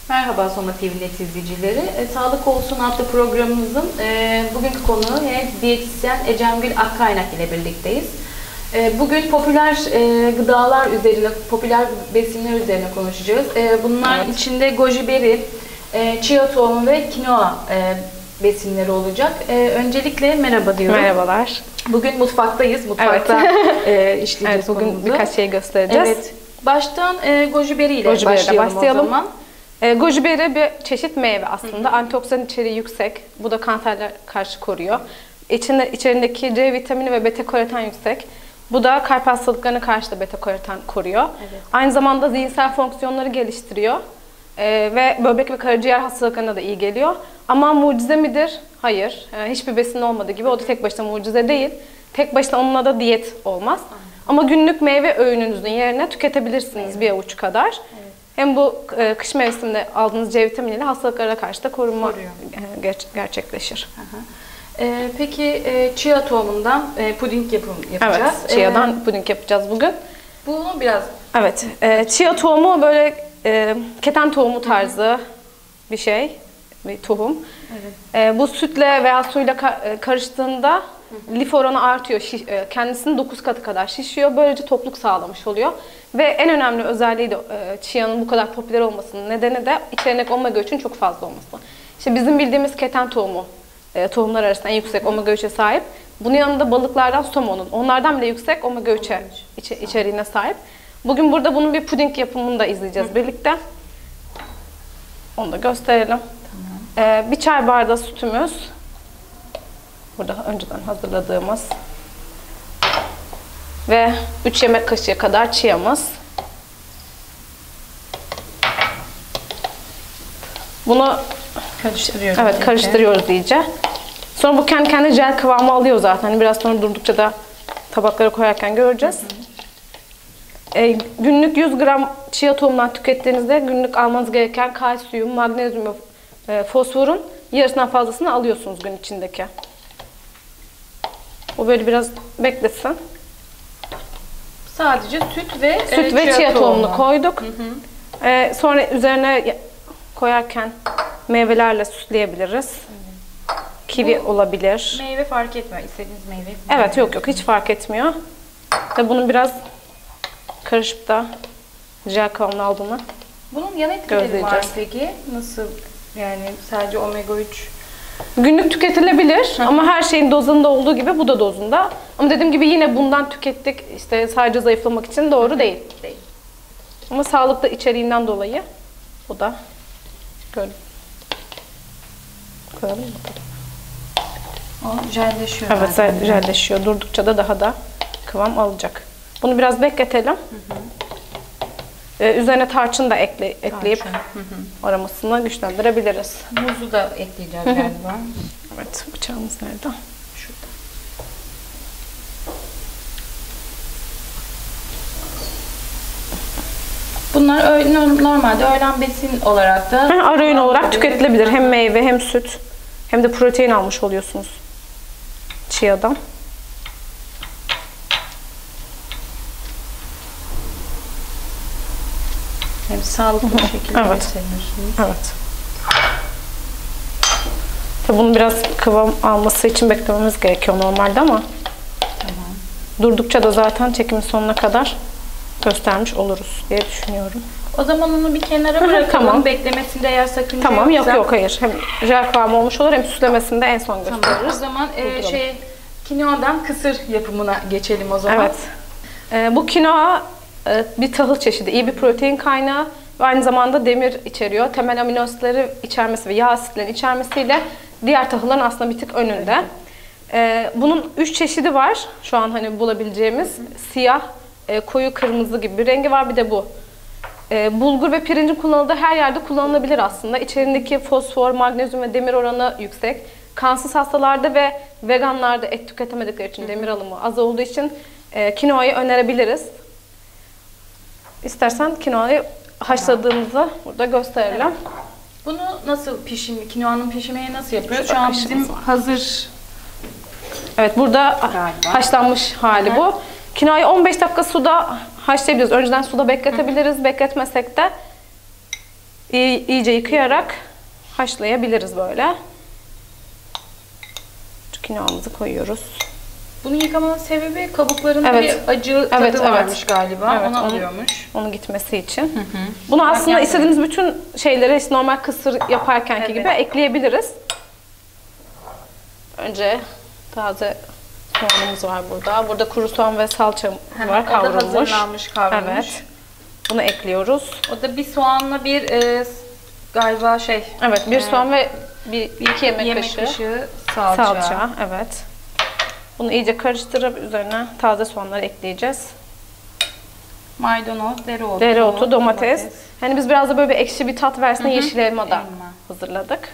Merhaba Soma TV Net izleyicileri. Sağlık Olsun adlı programımızın bugünkü konuğu diyetisyen Ecemgül Akkaynak ile birlikteyiz. Bugün popüler gıdalar üzerine, popüler besinler üzerine konuşacağız. Bunlar içinde goji berry, chia tohumu ve kinoa besinleri olacak. Öncelikle merhaba diyorum. Merhabalar. Bugün mutfaktayız. Mutfakta işleyeceğiz evet, bugün konumuzu. birkaç şey göstereceğiz. Evet. Baştan goji berry ile başlayalım o zaman. Goji berry bir çeşit meyve aslında. Antioksidan içeriği yüksek. Bu da kanserlere karşı koruyor. İçerindeki C vitamini ve beta karoten yüksek. Bu da kalp hastalıklarına karşı da beta karoten koruyor. Evet. Aynı zamanda zihinsel fonksiyonları geliştiriyor. Ve böbrek ve karaciğer hastalıklarına da iyi geliyor. Ama mucize midir? Hayır. Hiçbir besin olmadığı gibi o da tek başına mucize değil. Tek başına onunla da diyet olmaz. Ama günlük meyve öğününüzün yerine tüketebilirsiniz bir avuç kadar. Evet. Hem bu kış mevsiminde aldığınız C vitaminiyle hastalıklara karşı da korunma gerçekleşir. Peki chia tohumundan puding yapacağız. Evet, chia'dan puding yapacağız bugün. Bunu biraz... Evet, chia tohumu böyle keten tohumu tarzı bir şey, bir tohum. Evet. Bu sütle veya suyla karıştığında lif oranı artıyor, kendisinin 9 katı kadar şişiyor. Böylece tokluk sağlamış oluyor. Ve en önemli özelliği de chia'nın bu kadar popüler olmasının nedeni de içerindeki omega 3'ün çok fazla olması. İşte bizim bildiğimiz keten tohumu, tohumlar arasında en yüksek omega 3'e sahip. Bunun yanında balıklardan somonun, onlardan bile yüksek omega 3'e içeriğine sahip. Bugün burada bunun bir puding yapımını da izleyeceğiz birlikte. Onu da gösterelim. Tamam. Bir çay bardağı sütümüz. Burada önceden hazırladığımız. Ve 3 yemek kaşığı kadar chia'mız. Bunu karıştırıyoruz. Evet, karıştırıyoruz iyice. Sonra bu kendi kendine jel kıvamı alıyor zaten. Hani biraz sonra durdukça da tabaklara koyarken göreceğiz. Günlük 100 gram chia tohumundan tükettiğinizde günlük almanız gereken kalsiyum, magnezyum ve fosforun yarısından fazlasını alıyorsunuz gün içindeki. O böyle biraz beklesin. Sadece süt ve chia tohumunu koyduk. Sonra üzerine koyarken meyvelerle süsleyebiliriz. Kivi olabilir. Meyve fark etmiyor. İstediğiniz meyve. Evet, yok hiç fark etmiyor. Tabii bunun biraz karışıp da jel kıvamını aldığını bunun yan etkileri var peki? Nasıl? Yani sadece omega 3 günlük tüketilebilir ama her şeyin dozunda olduğu gibi bu da dozunda. Ama dediğim gibi yine bundan tükettik işte sadece zayıflamak için doğru değil. Ama sağlıklı içeriğinden dolayı bu da koyalım mı? O jelleşiyor. Evet, jelleşiyor. Durdukça da daha da kıvam alacak. Bunu biraz bekletelim. Üzerine tarçın da ekleyip aromasını güçlendirebiliriz. Muzu da ekleyeceğiz galiba. Evet, bıçağımız nerede? Şurada. Bunlar normalde öğlen besin olarak da ara öğün olarak tüketilebilir. Hem meyve hem süt hem de protein almış oluyorsunuz chia'dan. Hem sağlıklı bir şekilde besleniyorsunuz. Evet. Tabii bunun biraz kıvam alması için beklememiz gerekiyor normalde ama durdukça da zaten çekimin sonuna kadar göstermiş oluruz diye düşünüyorum. O zaman onu bir kenara bırakalım. Tamam. Beklemesinde eğer sakınca yoksa. Yok hayır. Hem jel kıvamı olmuş olur hem süslemesinde en son gösteririz. O zaman kinoadan kısır yapımına geçelim o zaman. Evet. Bu kinoa bir tahıl çeşidi. İyi bir protein kaynağı ve aynı zamanda demir içeriyor. Temel amino asitleri içermesi ve yağ asitlerini içermesiyle diğer tahılların aslında bir tık önünde. Bunun 3 çeşidi var. Şu an hani bulabileceğimiz siyah, koyu kırmızı gibi bir rengi var. Bir de bu. Bulgur ve pirincin kullanıldığı her yerde kullanılabilir aslında. İçerindeki fosfor, magnezyum ve demir oranı yüksek. Kansız hastalarda ve veganlarda et tüketemedikleri için demir alımı az olduğu için kinoayı önerebiliriz. İstersen kinoayı haşladığımızı burada gösterelim. Evet. Bunu nasıl kinoanın pişirmeyi nasıl yapıyoruz? Şu an bizim hazır. Evet, burada haşlanmış hali bu. Kinoayı 15 dakika suda haşlayabiliriz. Önceden suda bekletebiliriz. Bekletmesek de iyice yıkayarak haşlayabiliriz böyle. Kinoamızı koyuyoruz. Bunun yıkamanın sebebi kabuklarında Evet. bir acı tadı varmış galiba. Evet, onu alıyormuş. Onun gitmesi için. Bunu aslında istediğimiz bütün şeyleri işte normal kısır yaparkenki gibi ekleyebiliriz. Önce taze soğanımız var burada. Burada kuru soğan ve salça var kavrulmuş. O da hazırlanmış, kavrulmuş. Evet. Bunu ekliyoruz. O da bir soğanla bir galiba Evet, bir soğan ve iki yemek kaşığı salça. Evet. Bunu iyice karıştırıp üzerine taze soğanları ekleyeceğiz. Maydanoz, dereotu, domates. Hani biz biraz da böyle bir ekşi bir tat versin yeşil elma da hazırladık.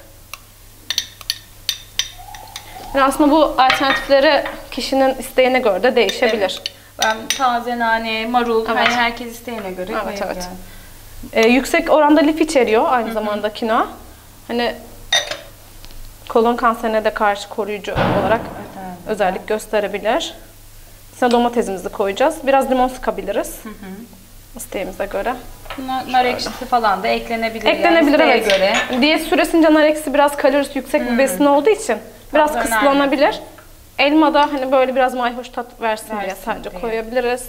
Yani aslında bu alternatifleri kişinin isteğine göre de değişebilir. Evet. Ben taze nane, marul, hani herkes isteğine göre koyabilirim. Yüksek oranda lif içeriyor aynı zamanda kinoa. Hani kolon kanserine de karşı koruyucu olarak özellik gösterebilir. Sonra domatesimizi koyacağız. Biraz limon sıkabiliriz. İsteğimize göre. Nar ekşisi falan da eklenebilir. Eklenebilir, yani, evet. göre. Diyet süresince nar ekşisi biraz kalorisi yüksek bir besin olduğu için biraz kısıtlanabilir. Elma da hani böyle biraz mayhoş tat versin diye sadece koyabiliriz.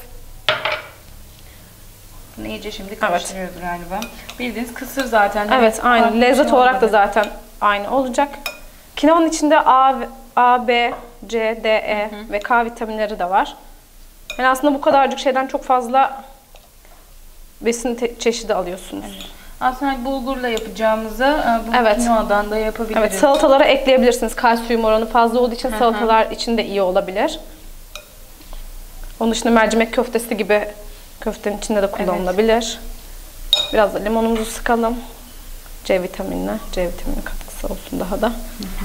Bunu iyice şimdi karıştırıyoruz galiba. Bildiğiniz kısır zaten. Evet, aynı. Lezzet olarak da zaten aynı olacak. Kinoanın içinde A, B, C, D, E ve K vitaminleri de var. Yani aslında bu kadarcık şeyden çok fazla besin çeşidi alıyorsunuz. Evet. Aslında bulgurla yapacağımızı bu kinoadan da yapabiliriz. Evet, salatalara ekleyebilirsiniz. Kalsiyum oranı fazla olduğu için salatalar için de iyi olabilir. Onun dışında mercimek köftesi gibi köftenin içinde de kullanılabilir. Biraz da limonumuzu sıkalım. C vitamini katkısı olsun daha da.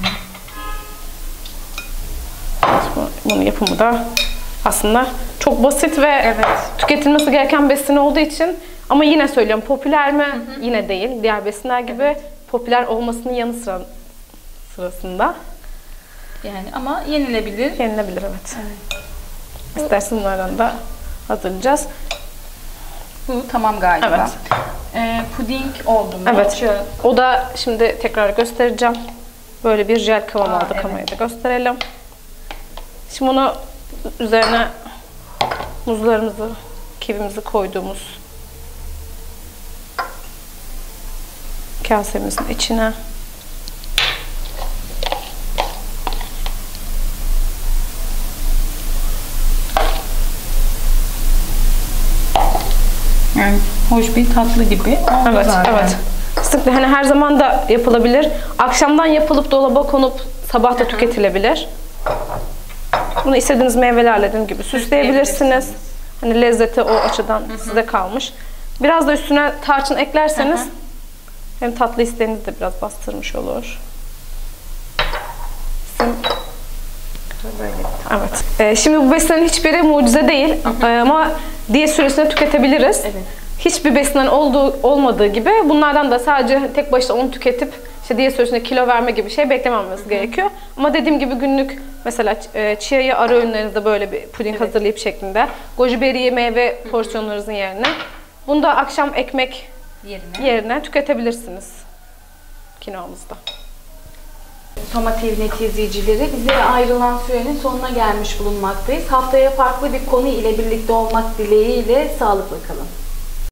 Bunun yapımı da aslında çok basit ve tüketilmesi gereken besin olduğu için, ama yine söylüyorum, popüler mi? Yine değil. Diğer besinler gibi popüler olmasının yanı sırasında. Yani ama yenilebilir. Yenilebilir, evet. İsterseniz bunlardan da hazırlayacağız. Bu tamam galiba. Evet. Puding oldu mu? Evet. O da şimdi tekrar göstereceğim. Böyle bir jel kıvam aldı. Kamerayı da gösterelim. Şimdi bunu üzerine muzlarımızı, kivimizi koyduğumuz kasemizin içine yani hoş bir tatlı gibi. Evet, evet. Fıstıklı hani her zaman da yapılabilir. Akşamdan yapılıp dolaba konup sabah da tüketilebilir. Bunu istediğiniz meyvelerle dediğim gibi süsleyebilirsiniz. Hani lezzeti o açıdan size kalmış. Biraz da üstüne tarçın eklerseniz hem tatlı isteğinizi de biraz bastırmış olur. Evet. Şimdi bu besinlerin hiçbiri mucize değil ama diyet süresinde tüketebiliriz. Evet. Hiçbir besinen olmadığı gibi bunlardan da sadece tek başına onu tüketip işte diyet süresinde kilo verme gibi şey beklemememiz gerekiyor. Ama dediğim gibi günlük mesela chia'yı ara öğünlerinizde böyle bir puding hazırlayıp şeklinde, goji berry'i meyve porsiyonlarınızın yerine, bunu da akşam ekmek yerine tüketebilirsiniz kinoamızda. Toma TV Net izleyicileri, bizlere ayrılan sürenin sonuna gelmiş bulunmaktayız. Haftaya farklı bir konu ile birlikte olmak dileğiyle sağlıkla kalın.